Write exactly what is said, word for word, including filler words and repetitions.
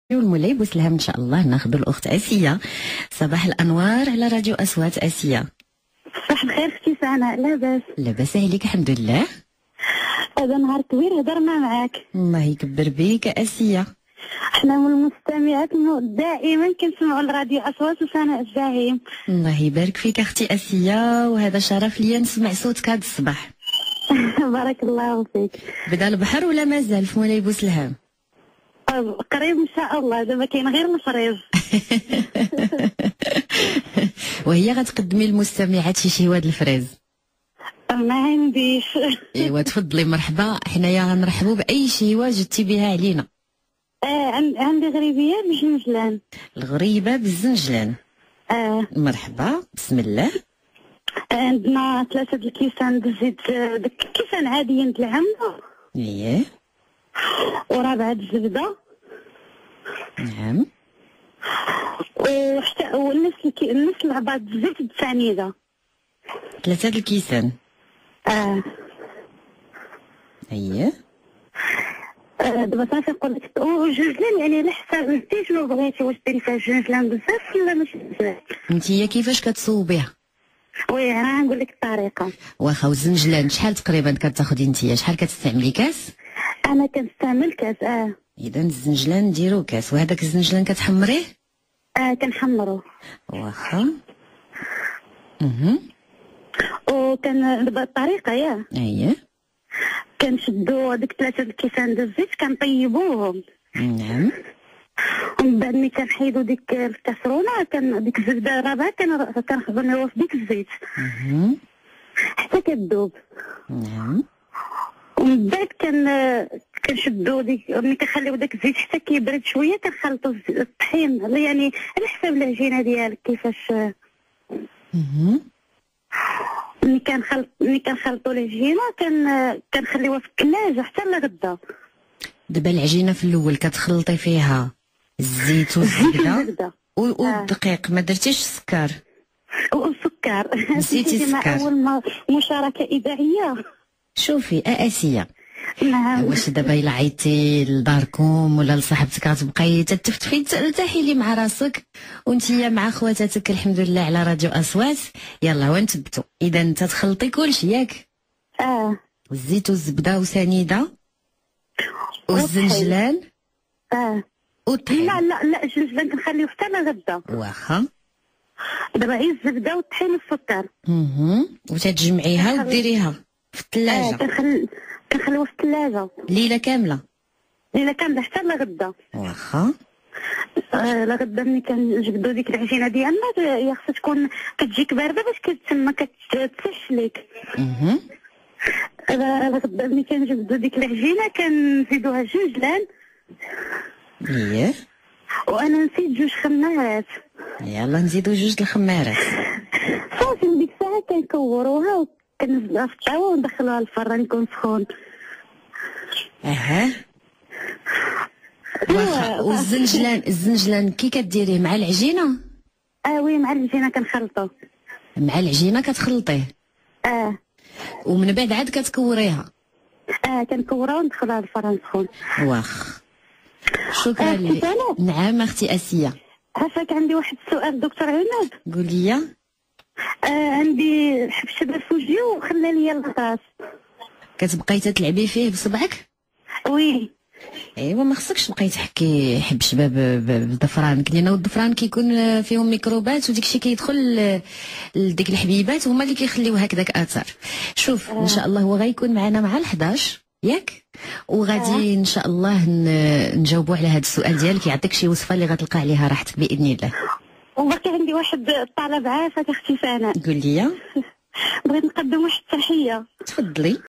والمولاي بوسلام ان شاء الله ناخذ الاخت اسيا. صباح الانوار على راديو اصوات. اسيا صباح الخير اختي سناء، لاباس؟ لاباس عليك الحمد لله. هذا نهار كبير هضرنا معاك. الله يكبر بيك اسيا. احنا من المستمعات دائما كنسمعوا الراديو اصوات وسناء الزعيم. الله يبارك فيك اختي اسيا، وهذا شرف ليا نسمع صوتك هذا الصباح. بارك الله فيك. بدا البحر ولا مازال في مولاي بوسلهام؟ قريب ان شاء الله، دابا كاين غير الفريز. وهي غتقدمي للمستمعات شي شهوة الفريز؟ ما عنديش. ايوا تفضلي مرحبا، حنايا غنرحبوا باي شهوة جبتي بها علينا. آه عندي غريبيه بالجنجلان. الغريبه بالزنجلان. اه مرحبا بسم الله. عندنا ثلاثه د الكيسان د الزيت، داك الكيسان عاديين د العمله. اييه. ورابعه د الزبده. نعم. وحتى ونفس الكي... نفس العباد د الزيت د السنيده. ثلاثه د الكيسان. اه اييه. آه، دابا صافي نقول لك وجوجلان، يعني على حساب انت شنو بغيتي، واش ديري فيها جوجلان بزاف ولا ماشي بزاف؟ انتيا كيفاش كتصوبيها؟ وي انا نقول لك الطريقه. واخا والزنجلان شحال تقريبا كتاخدي انتيا، شحال كتستعملي كاس؟ انا كنستعمل كاس. اه اذا الزنجلان نديرو كاس، وهذاك الزنجلان كتحمريه؟ اه كنحمرو. واخا. اها. وكان دابا الطريقه ياه. اييه. كنشدو هذيك ثلاثه د الكيسان د الزيت كنطيبوهم. نعم. ومن بعد ملي كنحيدو ديك الكاسرونه، كان ديك الزبده الرابعه كنخدموها في ديك الزيت. اها. حتى كتذوب. نعم. ومن بعد كان كنشدو ديك، ملي كنخليو داك الزيت حتى كيبرد شويه كنخلطو الطحين، يعني على حساب العجينه ديالك كيفاش. اها. ملي كنخلط ملي كنخلطو العجينه كان كنخليوها في الثلاجه حتى لغدا. دابا العجينه في الاول كتخلطي فيها الزيت والزبده والدقيق، ما درتيش السكر؟ والسكر. نسيتي السكر. اول مشاركه اذاعيه. شوفي اسيا، نعم. واش دابا الا عيطتي لداركم ولا لصاحبتك غتبقاي تتفتفي ترتاحي لي مع راسك، وانتيا مع خواتاتك الحمد لله على راديو اصوات. يلا ونثبتوا. اذا انت تخلطي كلشي ياك؟ اه والزيت والزبده وسنيده والزنجلان. اه والطحين. لا لا لا الجنجلان كنخليوه حتى لغدا. واخا. دابا غير الزبده والطحين والسكر. اها. وتتجمعيها وديريها في الثلاجه. اه كنخل كنخليوها في الثلاجه ليله كامله. ليله كامله حتى لغدا. واخا. آه لغدا ملي كنجبدو ديك العجينه ديالنا هي خصها تكون كتجيك بارده باش كتسمى كتسش ليك. اها. لغدا ملي كنجبدو ديك العجينه كنزيدوها جنجلان. اييه. وانا نسيت جوج خمارات. يلا نزيدو جوج د الخمارات. صافي من ديك الساعه كنكوروها وكنزلوها في الطاوه وندخلوها للفران يكون سخون. اها. واخا. والزنجلان الزنجلان كي كديريه مع العجينه؟ اه وي مع العجينه كنخلطو. مع العجينه كتخلطيه؟ اه. ومن بعد عاد كتكوريها؟ اه كنكورها وندخلها للفران سخون. واخ. شكرا آه لك. نعم اختي اسيا. عافاك، عندي واحد السؤال دكتور عناد. قولي. آه عندي حبشبه فوجي وخلى لي الغطاس. كتبقاي تتلعبي فيه بصبعك؟ وي. ايوا ما خصكش تبقاي تحكي حب شباب بالضفرانك، لان الضفران كيكون فيهم ميكروبات وديك الشيء كيدخل لديك الحبيبات هما اللي كيخليو هكذاك اثر. شوف آه. ان شاء الله هو غيكون معنا مع الحداش ياك، وغادي ان شاء الله نجاوبوا على هذا السؤال ديالك، يعطيك شي وصفه اللي غتلقى عليها راحتك باذن الله. وباقي عندي واحد الطلب عافاك اختي سناء. قول لي. بغيت نقدم واحد التحيه. تفضلي.